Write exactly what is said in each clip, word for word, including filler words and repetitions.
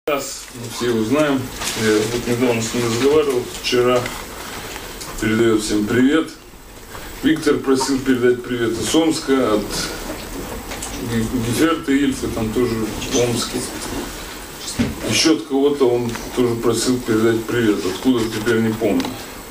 Сейчас мы все его знаем. Я вот недавно с ним разговаривал, вчера. Передает всем привет. Виктор просил передать привет из Омска, от Геферта Ильфа, там тоже в Омске. Еще от кого-то он тоже просил передать привет. Откуда, теперь не помню.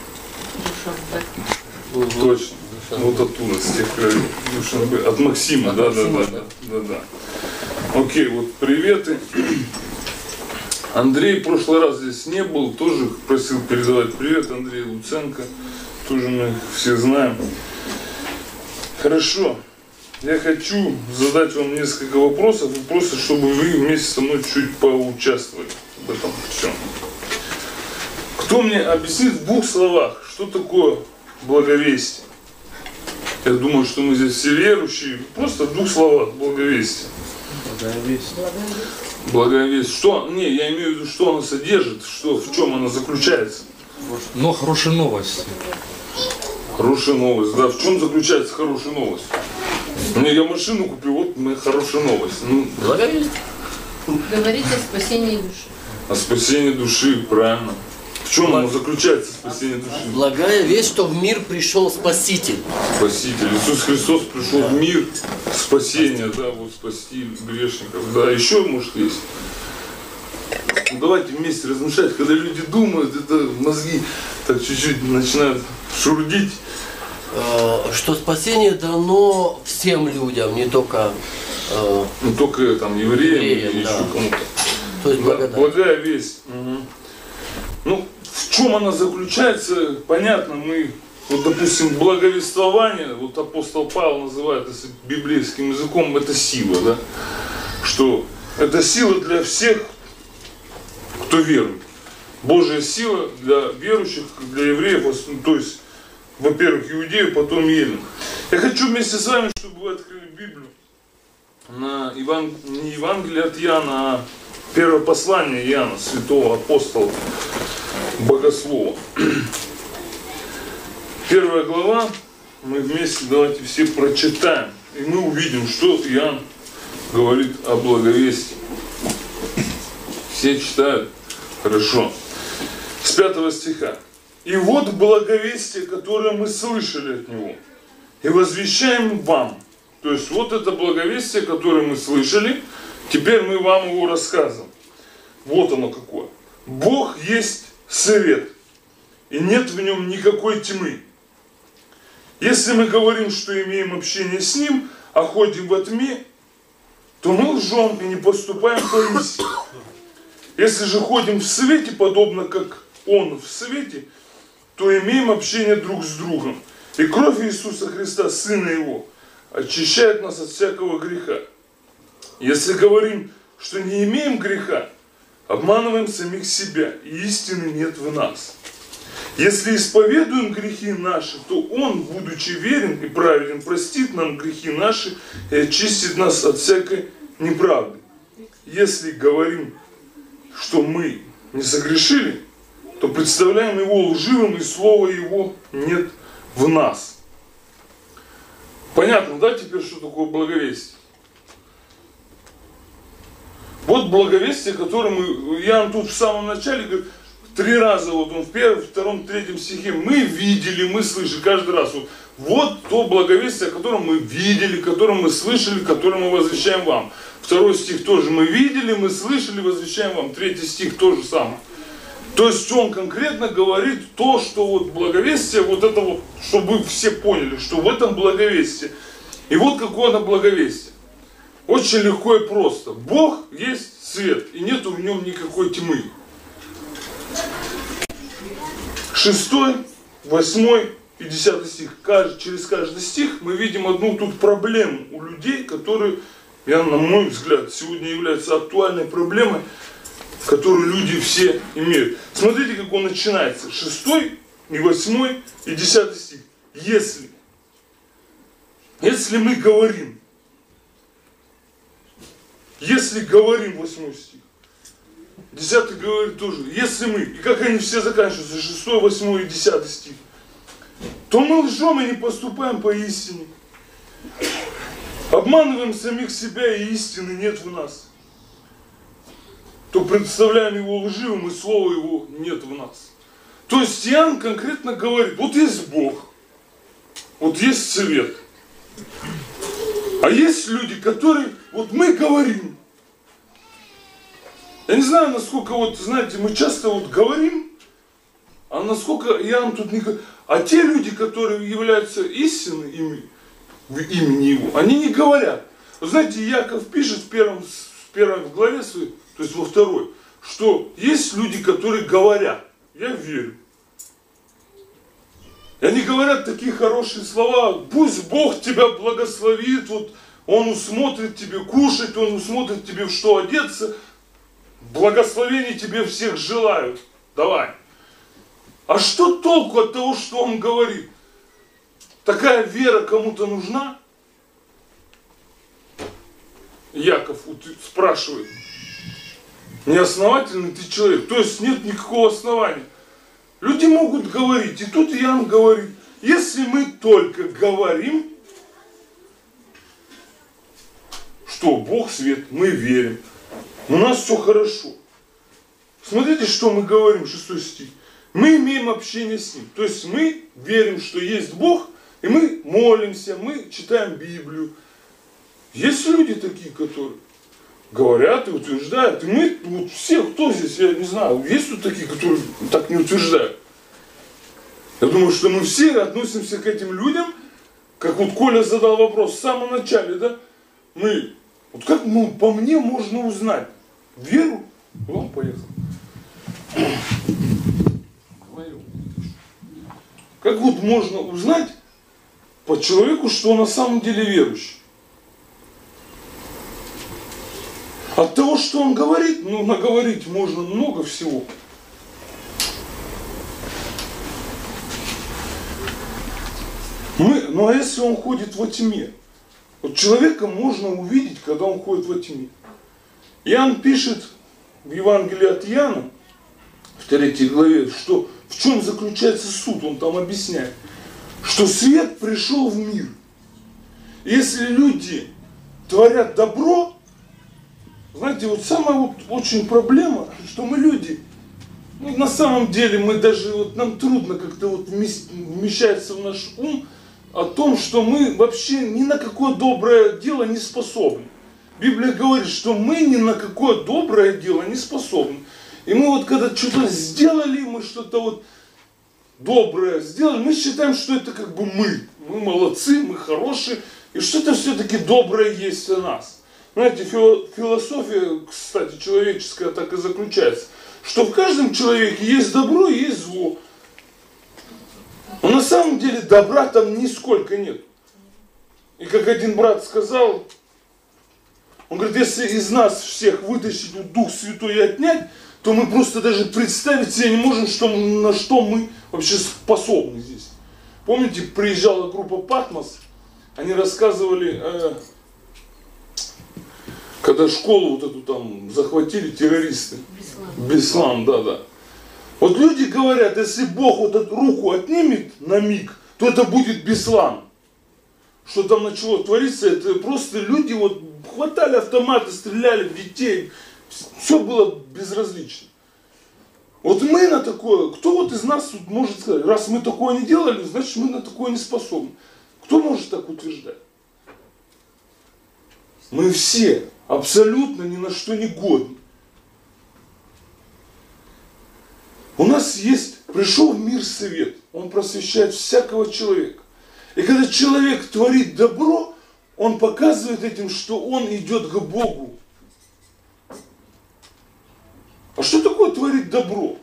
Точно. Вот оттуда, с тех краев. От Максима, да, да, да, да, да, да. Окей, вот приветы. Андрей в прошлый раз здесь не был, тоже просил передавать привет. Андрей Луценко, тоже мы все знаем. Хорошо, я хочу задать вам несколько вопросов, просто чтобы вы вместе со мной чуть поучаствовали в этом всем. Кто мне объяснит в двух словах, что такое благовестие? Я думаю, что мы здесь все верующие, просто в двух словах благовестие. Благовестие. Благовестие. Что? Не, я имею в виду, что оно содержит, что, в чем оно заключается. Но хорошая новость. Хорошая новость, да. В чем заключается хорошая новость? Мне я машину купил, вот моя хорошая новость. Ну, Благовестие. Говорите о спасении души. О спасении души, правильно. В чем оно заключается, спасение души? Благая весть, что в мир пришел Спаситель. Спаситель. Иисус Христос пришел в мир спасения, да, вот спасти грешников. Да, еще, может, есть. Ну, давайте вместе размышлять, когда люди думают, это мозги так чуть-чуть начинают шурдить. Что спасение дано всем людям, не только э, не только там евреям, евреям, или да. еще кому-то. То есть благодать. Благая весть. Угу. Ну, в чем она заключается, понятно, мы, вот, допустим, благовествование, вот апостол Павел называет, если библейским языком, это сила, да? Что это сила для всех, кто верует. Божья сила для верующих, для евреев, то есть, во-первых, иудеев, потом еленам. Я хочу вместе с вами, чтобы вы открыли Библию на Еван... не Евангелие от Иоанна, а первое послание Иоанна, святого апостола, богослова. Первая глава, мы вместе давайте все прочитаем, и мы увидим, что Иоанн говорит о благовестии. Все читают? Хорошо. С пятого стиха. «И вот благовестие, которое мы слышали от Него, и возвещаем вам». То есть вот это благовестие, которое мы слышали, теперь мы вам его рассказываем. Вот оно какое. Бог есть свет, и нет в нем никакой тьмы. Если мы говорим, что имеем общение с Ним, а ходим во тьме, то мы лжем и не поступаем по истине. Если же ходим в свете, подобно как Он в свете, то имеем общение друг с другом. И кровь Иисуса Христа, Сына Его, очищает нас от всякого греха. Если говорим, что не имеем греха, обманываем самих себя, и истины нет в нас. Если исповедуем грехи наши, то Он, будучи верен и праведен, простит нам грехи наши и очистит нас от всякой неправды. Если говорим, что мы не согрешили, то представляем Его лживым, и слова Его нет в нас. Понятно, да, теперь, что такое благовестие? Вот благовестие, которое мы, Иоанн тут в самом начале говорит, три раза, вот он в первом, втором, третьем стихе, мы видели, мы слышали, каждый раз. Вот, вот то благовестие, которое мы видели, которое мы слышали, которое мы возвещаем вам. Второй стих тоже мы видели, мы слышали, возвещаем вам. Третий стих тоже самое. То есть он конкретно говорит то, что вот благовестие, вот это вот, чтобы вы все поняли, что в этом благовестие. И вот какое оно благовестие. Очень легко и просто. Бог есть свет, и нету в нем никакой тьмы. Шестой, восьмой и десятый стих. Через каждый стих мы видим одну тут проблему у людей, которые, я, на мой взгляд, сегодня является актуальной проблемой, которую люди все имеют. Смотрите, как он начинается. Шестой, и восьмой, и десятый стих. Если, если мы говорим, если говорим, восьмой стих. Десятый говорит тоже, если мы, и как они все заканчиваются, шестой, восьмой и десятый стих, то мы лжем и не поступаем по истине. Обманываем самих себя, и истины нет в нас. то представляем его лживым, и слова его нет в нас. То есть Иоанн конкретно говорит, вот есть Бог, вот есть свет. А есть люди, которые, вот мы говорим. Я не знаю, насколько, вот, знаете, мы часто вот говорим, а насколько Иоанн тут не говорит. А те люди, которые являются истинной ими, в имени его, они не говорят. Вы знаете, Яков пишет в первом, в первой главе своей, то есть во второй, что есть люди, которые говорят, я верю. И они говорят такие хорошие слова, пусть Бог тебя благословит, вот Он усмотрит тебе кушать, Он усмотрит тебе в что одеться, благословений тебе всех желают, давай. А что толку от того, что он говорит? Такая вера кому-то нужна? Яков спрашивает, неосновательный ты человек, то есть нет никакого основания. Люди могут говорить, и тут Иоанн говорит, если мы только говорим, что Бог свет, мы верим, у нас все хорошо. Смотрите, что мы говорим, шестой стих. Мы имеем общение с Ним. То есть мы верим, что есть Бог, и мы молимся, мы читаем Библию. Есть люди такие, которые говорят и утверждают. И мы, вот все, кто здесь, я не знаю, есть тут такие, которые так не утверждают. Я думаю, что мы все относимся к этим людям, как вот Коля задал вопрос в самом начале, да? Мы, вот как ну, по мне можно узнать веру? Он поехал. Как вот можно узнать по человеку, что он на самом деле верующий? От того, что он говорит, ну, наговорить можно много всего. Мы, ну а если он ходит во тьме? Вот человека можно увидеть, когда он ходит во тьме. Иоанн пишет в Евангелии от Иоанна, в третьей главе, что в чем заключается суд, он там объясняет, что свет пришел в мир. Если люди творят добро, знаете, вот самая вот очень проблема, что мы люди, ну, на самом деле мы даже, вот нам трудно как-то вот вмещается в наш ум о том, что мы вообще ни на какое доброе дело не способны. Библия говорит, что мы ни на какое доброе дело не способны. И мы вот когда что-то сделали, мы что-то вот доброе сделали, мы считаем, что это как бы мы. Мы молодцы, мы хорошие, и что-то все-таки доброе есть в нас. Знаете, философия, кстати, человеческая так и заключается, что в каждом человеке есть добро и есть зло. Но на самом деле добра там нисколько нет. И как один брат сказал, он говорит, если из нас всех вытащить Дух Святой и отнять, то мы просто даже представить себе не можем, что, на что мы вообще способны здесь. Помните, приезжала группа Патмос, они рассказывали, э, когда школу вот эту там захватили террористы. Беслан. Беслан, да, да. Вот люди говорят, если Бог вот эту руку отнимет на миг, то это будет Беслан. Что там начало твориться, это просто люди вот хватали автоматы, стреляли в детей. Все было безразлично. Вот мы на такое, кто вот из нас тут может сказать, раз мы такое не делали, значит мы на такое не способны. Кто может так утверждать? Мы все абсолютно ни на что не годны. У нас есть, пришел в мир свет, он просвещает всякого человека. И когда человек творит добро, он показывает этим, что он идет к Богу. А что такое творить добро?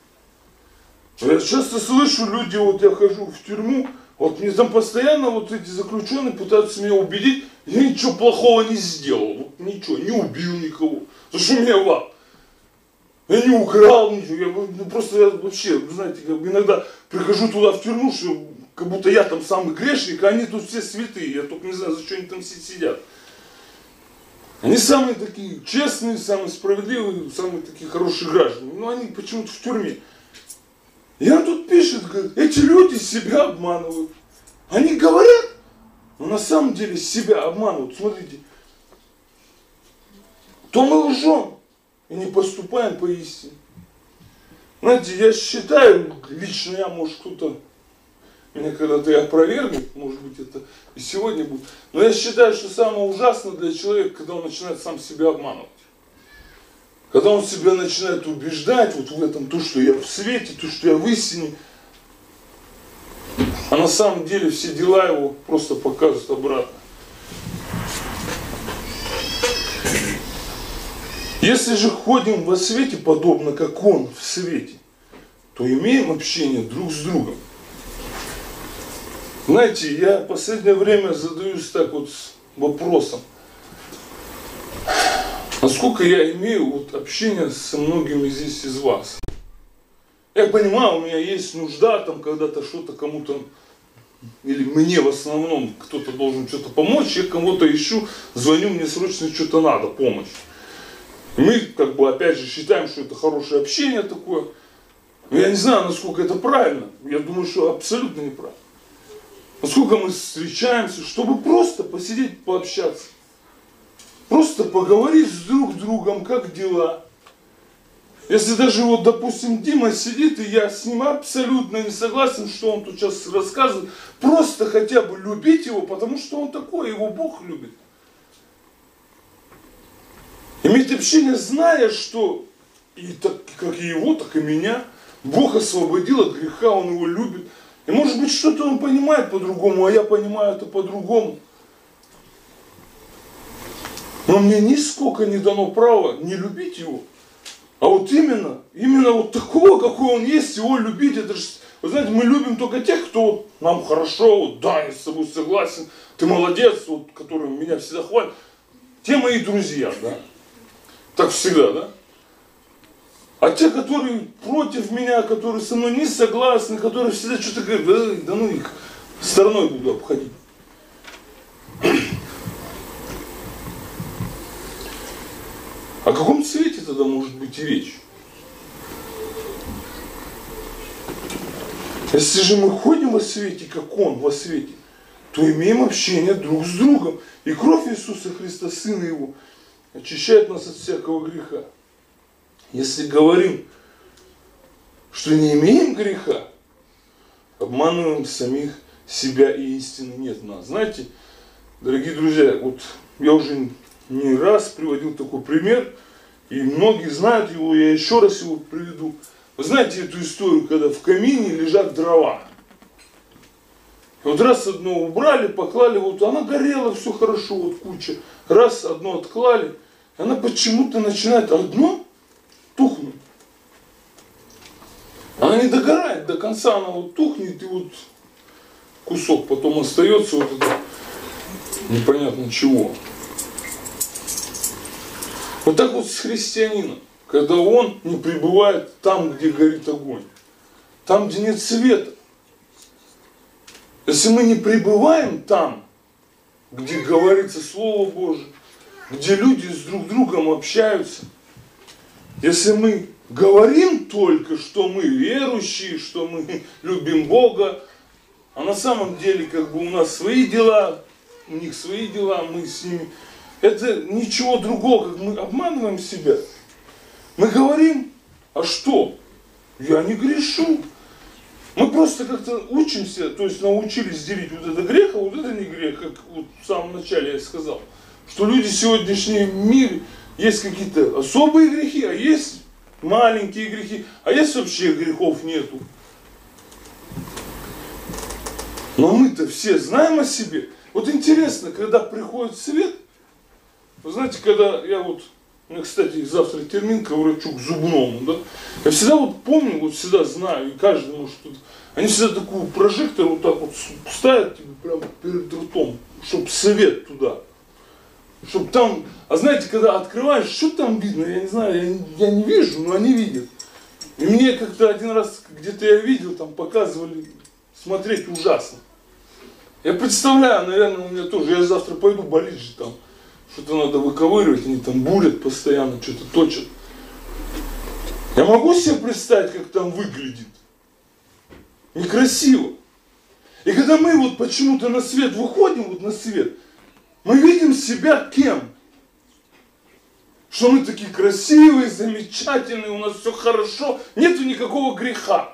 Я часто слышу, люди, вот я хожу в тюрьму, вот мне там постоянно вот эти заключенные пытаются меня убедить, я ничего плохого не сделал, вот ничего, не убил никого. За что меня вам? Я не украл ничего, я ну, просто я вообще, знаете, как бы иногда прихожу туда в тюрьму, что как будто я там самый грешник, а они тут все святые, я только не знаю, за что они там сидят. Они самые такие честные, самые справедливые, самые такие хорошие граждане, но они почему-то в тюрьме. И он тут пишет, говорит, эти люди себя обманывают. Они говорят, но на самом деле себя обманывают. Смотрите, то мы лжем, и не поступаем по истине. Знаете, я считаю, лично я, может кто-то меня когда-то и опровергнет, может быть это и сегодня будет, но я считаю, что самое ужасное для человека, когда он начинает сам себя обманывать. Когда он себя начинает убеждать вот в этом, то, что я в свете, то, что я в истине, а на самом деле все дела его просто покажут обратно. Если же ходим во свете, подобно как Он в свете, то имеем общение друг с другом. Знаете, я в последнее время задаюсь так вот вопросом, насколько я имею вот общение со многими здесь из вас. Я понимаю, у меня есть нужда там когда-то что-то кому-то, или мне в основном кто-то должен что-то помочь, я кому-то ищу, звоню, мне срочно что-то надо, помощь. И мы как бы опять же считаем, что это хорошее общение такое. Но я не знаю, насколько это правильно. Я думаю, что абсолютно неправильно. Насколько мы встречаемся, чтобы просто посидеть, пообщаться. Просто поговорить с друг другом, как дела. Если даже вот, допустим, Дима сидит, и я с ним абсолютно не согласен, что он тут сейчас рассказывает, просто хотя бы любить его, потому что он такой, его Бог любит. Иметь общение, зная, что и так, как и его, так и меня, Бог освободил от греха, Он его любит. И может быть что-то он понимает по-другому, а я понимаю это по-другому. Но мне нисколько не дано права не любить его. А вот именно, именно вот такого, какой он есть, его любить, это же, вы знаете, мы любим только тех, кто вот, нам хорошо, вот, да, я с собой согласен, ты молодец, вот, который меня всегда хвалит. Те мои друзья, да. Так всегда, да? А те, которые против меня, которые со мной не согласны, которые всегда что-то говорят, да, да ну их стороной буду обходить. О каком свете тогда может быть и речь? Если же мы ходим во свете, как Он во свете, то имеем общение друг с другом. И кровь Иисуса Христа, Сына Его, очищает нас от всякого греха. Если говорим, что не имеем греха, обманываем самих себя, и истины нет в нас. Знаете, дорогие друзья, вот я уже не раз приводил такой пример, и многие знают его, я еще раз его приведу. Вы знаете эту историю, когда в камине лежат дрова. И вот раз одно убрали, поклали, вот она горела, все хорошо, вот куча. Раз одно отклали, она почему-то начинает одно тухнуть. Она не догорает до конца, она вот тухнет, и вот кусок потом остается вот это непонятно чего. Вот так вот с христианином, когда он не пребывает там, где горит огонь, там, где нет света. Если мы не пребываем там, где говорится Слово Божие, где люди с друг другом общаются, если мы говорим только, что мы верующие, что мы любим Бога, а на самом деле как бы у нас свои дела, у них свои дела, мы с ними, это ничего другого, как мы обманываем себя. Мы говорим, а что? Я не грешу. Мы просто как-то учимся, то есть научились делить вот это грех, а вот это не грех, как вот в самом начале я сказал. Что люди в сегодняшнем мире, есть какие-то особые грехи, а есть маленькие грехи, а есть вообще грехов нету. Но мы-то все знаем о себе. Вот интересно, когда приходит свет, вы знаете, когда я вот, у меня, кстати, завтра термин к врачу, к зубному, да, я всегда вот помню, вот всегда знаю, и каждый может, они всегда такой прожектор вот так вот ставят тебе прямо перед ртом, чтобы свет туда. Чтобы там, а знаете, когда открываешь, что там видно, я не знаю, я, я не вижу, но они видят. И мне как-то один раз, где-то я видел, там показывали, смотреть ужасно. Я представляю, наверное, у меня тоже, я завтра пойду болеть же там, что-то надо выковыривать, они там бурят постоянно, что-то точат. Я могу себе представить, как там выглядит. Некрасиво. И когда мы вот почему-то на свет выходим, вот на свет, мы видим себя кем? что мы такие красивые, замечательные, у нас все хорошо, нету никакого греха.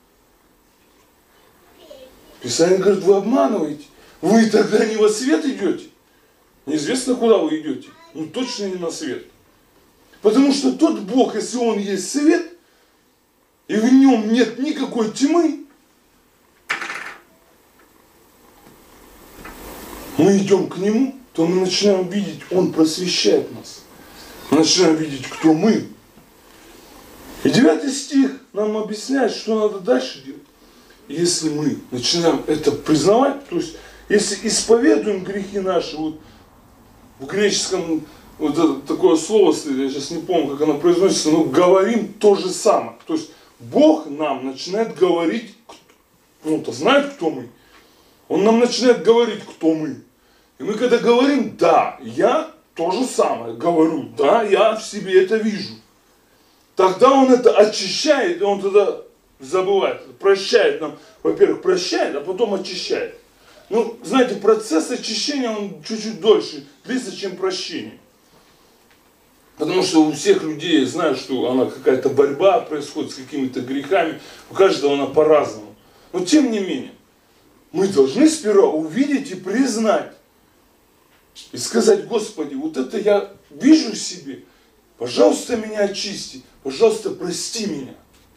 Писание говорит, вы обманываете. Вы тогда не во свет идете. Неизвестно, куда вы идете. Ну точно не на свет. Потому что тот Бог, если Он есть свет, и в Нем нет никакой тьмы, мы идем к Нему, то мы начинаем видеть, Он просвещает нас. Мы начинаем видеть, кто мы. И девятый стих нам объясняет, что надо дальше делать. Если мы начинаем это признавать, то есть, если исповедуем грехи наши, вот в греческом вот это, такое слово, я сейчас не помню, как оно произносится, но говорим то же самое. То есть, Бог нам начинает говорить, Он-то знает, кто мы. Он нам начинает говорить, кто мы. И мы когда говорим, да, я то же самое говорю, да, я в себе это вижу. Тогда Он это очищает, и Он тогда забывает, прощает нам, во-первых, прощает, а потом очищает. Ну, знаете, процесс очищения, он чуть-чуть дольше длится, чем прощение. Потому что у всех людей, я знаю, что она какая-то борьба происходит с какими-то грехами, у каждого она по-разному. Но тем не менее, мы должны сперва увидеть и признать, и сказать, Господи, вот это я вижу в себе, пожалуйста, меня очисти, пожалуйста, прости меня.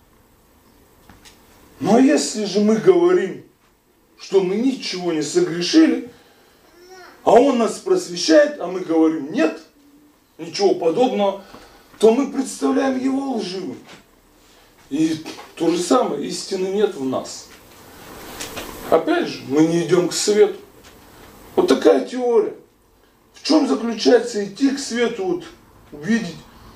Ну а если же мы говорим, что мы ничего не согрешили, а Он нас просвещает, а мы говорим, нет, ничего подобного, то мы представляем Его лживым. И то же самое, истины нет в нас. Опять же, мы не идем к свету. Вот такая теория. В чем заключается идти к свету, вот, увидеть?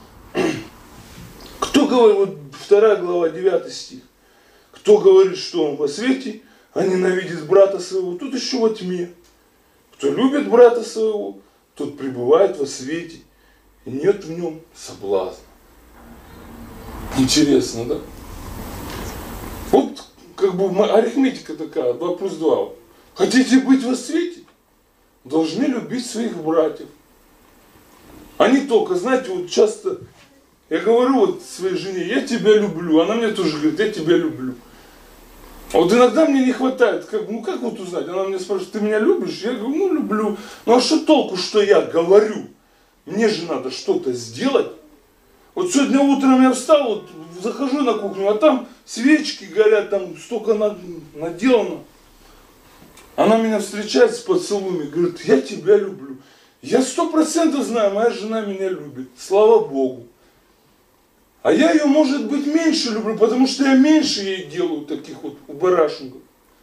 Кто говорит, вот вторая глава, девятый стих. Кто говорит, что он во свете, а ненавидит брата своего, тот еще во тьме. Кто любит брата своего, тот пребывает во свете, и нет в нем соблазна. Интересно, да? Вот как бы арифметика такая, два плюс два. Хотите быть во свете? Должны любить своих братьев. А не только, знаете, вот часто я говорю вот своей жене, я тебя люблю, она мне тоже говорит, я тебя люблю. А вот иногда мне не хватает, как, ну как вот узнать? Она мне спрашивает, ты меня любишь? Я говорю, ну люблю. Ну а что толку, что я говорю? Мне же надо что-то сделать. Вот сегодня утром я встал, вот, захожу на кухню, а там свечки горят, там столько наделано. Она меня встречает с поцелуями, говорит, я тебя люблю. Я сто процентов знаю, моя жена меня любит, слава Богу. А я ее, может быть, меньше люблю, потому что я меньше ей делаю таких вот барашников.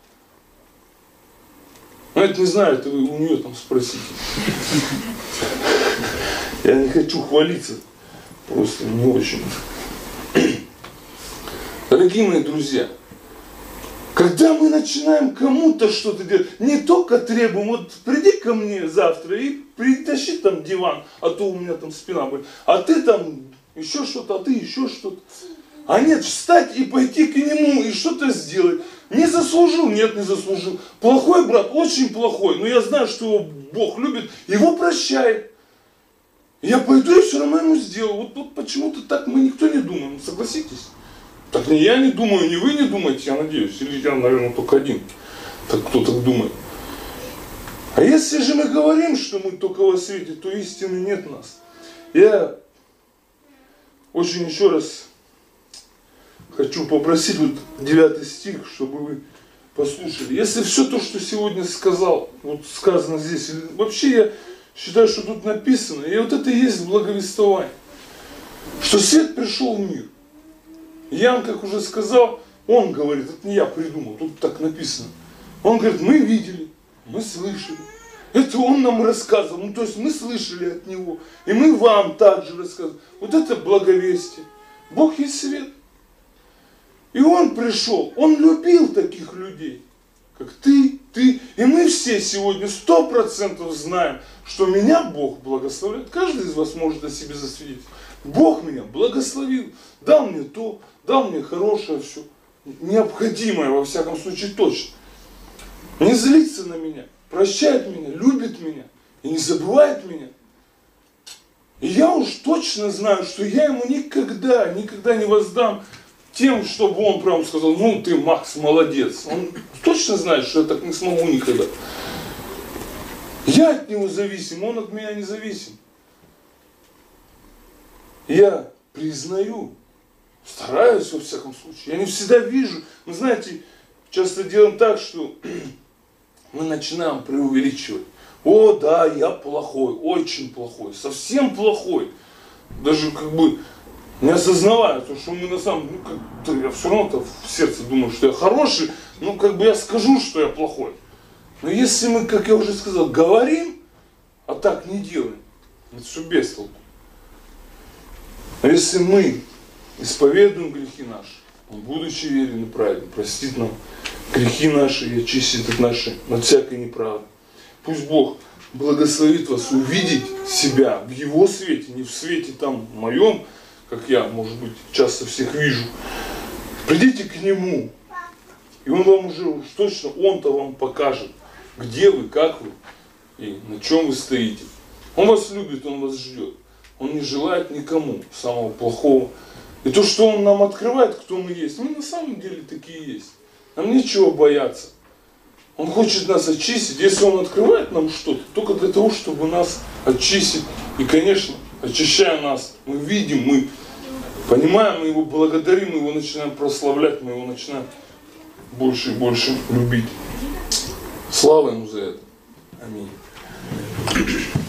Ну, это не знаю, это вы у нее там спросите. Я не хочу хвалиться, просто не очень. Дорогие мои друзья, когда мы начинаем кому-то что-то делать, не только требуем, вот приди ко мне завтра и притащи там диван, а то у меня там спина болит, а ты там еще что-то, а ты еще что-то. А нет, встать и пойти к нему и что-то сделать. Не заслужил? Нет, не заслужил. Плохой брат? Очень плохой. Но я знаю, что его Бог любит, его прощает. Я пойду и все равно ему сделаю. Вот, вот почему-то так мы никто не думаем, согласитесь? Так не я не думаю, не вы не думаете, я надеюсь. Или я, наверное, только один. Так кто так думает. А если же мы говорим, что мы только во свете, то истины нет в нас. Я очень еще раз хочу попросить вот девятый стих, чтобы вы послушали. Если все то, что сегодня сказал, вот сказано здесь, вообще я считаю, что тут написано, и вот это и есть благовествование, что свет пришел в мир. Иоанн, как уже сказал, он говорит, это не я придумал, тут так написано. Он говорит, мы видели, мы слышали. Это он нам рассказывал, ну то есть мы слышали от него, и мы вам также рассказываем. Вот это благовестие. Бог есть свет. И он пришел, он любил таких людей, как ты, ты. И мы все сегодня сто процентов знаем, что меня Бог благословляет. Каждый из вас может о себе засвидетельствовать. Бог меня благословил, дал мне то, дал мне хорошее все, необходимое во всяком случае точно. Не злится на меня, прощает меня, любит меня и не забывает меня. И я уж точно знаю, что я ему никогда, никогда не воздам тем, чтобы он прям сказал, ну ты, Макс, молодец. Он точно знает, что я так не смогу никогда. Я от него зависим, он от меня не зависим. Я признаю, стараюсь во всяком случае. Я не всегда вижу. Вы знаете, часто делаем так, что мы начинаем преувеличивать. О, да, я плохой, очень плохой, совсем плохой. Даже как бы не осознавая, то, что мы на самом деле, ну, как-то я все равно в сердце думаю, что я хороший, ну, как бы я скажу, что я плохой. Но если мы, как я уже сказал, говорим, а так не делаем, это все без толку. А если мы исповедуем грехи наши, Он, будучи верен и праведен, простит нам грехи наши и очистит от нашей от всякой неправды. Пусть Бог благословит вас увидеть себя в Его свете, не в свете там моем, как я, может быть, часто всех вижу. Придите к Нему, и Он вам уже уж точно, Он-то вам покажет, где вы, как вы и на чем вы стоите. Он вас любит, Он вас ждет. Он не желает никому самого плохого. И то, что Он нам открывает, кто мы есть, мы на самом деле такие есть. Нам нечего бояться. Он хочет нас очистить. Если Он открывает нам что-то, только для того, чтобы нас очистить. И, конечно, очищая нас, мы видим, мы понимаем, мы Его благодарим, мы Его начинаем прославлять, мы Его начинаем больше и больше любить. Слава Ему за это. Аминь.